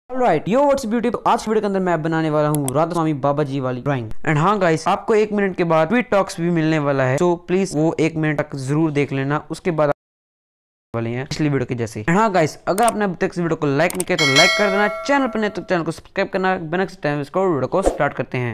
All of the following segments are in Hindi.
Alright yo what's beauty. तो आज वीडियो के अंदर मैं बनाने वाला हूँ राधा स्वामी बाबा जी वाली ड्राइंग। एंड हाँ गाइस, आपको 1 मिनट के बाद ट्वीट टॉक्स भी मिलने वाला है, तो प्लीज वो 1 मिनट तक जरूर देख लेना, उसके बाद वाले हैं पिछली वीडियो के जैसे। हाँ गाइस, अगर आपने अभी तक इस वीडियो को लाइक नहीं किया तो लाइक कर देना, चैनल पर नहीं तो चैनल को सब्सक्राइब करना। बिना किसी टाइम वेस्ट वीडियो को स्टार्ट करते हैं।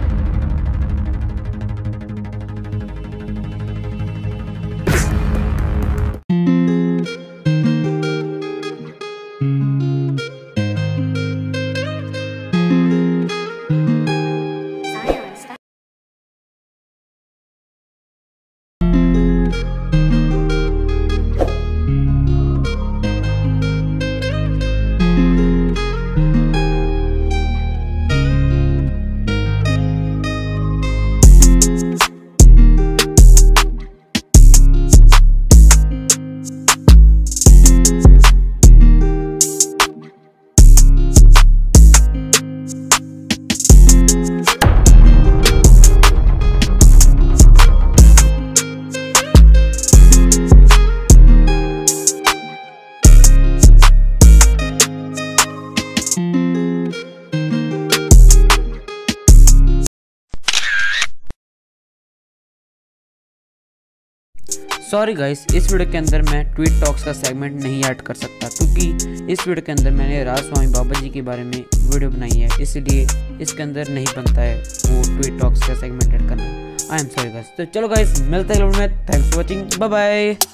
सॉरी गाइस, इस वीडियो के अंदर मैं ट्वीट टॉक्स का सेगमेंट नहीं ऐड कर सकता, क्योंकि इस वीडियो के अंदर मैंने राधा स्वामी बाबा जी के बारे में वीडियो बनाई है, इसलिए इसके अंदर नहीं बनता है वो ट्वीट टॉक्स का सेगमेंट ऐड करना। I am sorry guys. तो चलो गाइस, मिलते हैं में। Thanks for watching, bye bye.